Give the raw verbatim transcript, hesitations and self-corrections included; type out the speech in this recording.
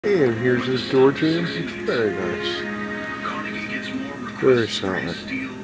And here's his door jamb. It's very nice. Very solid.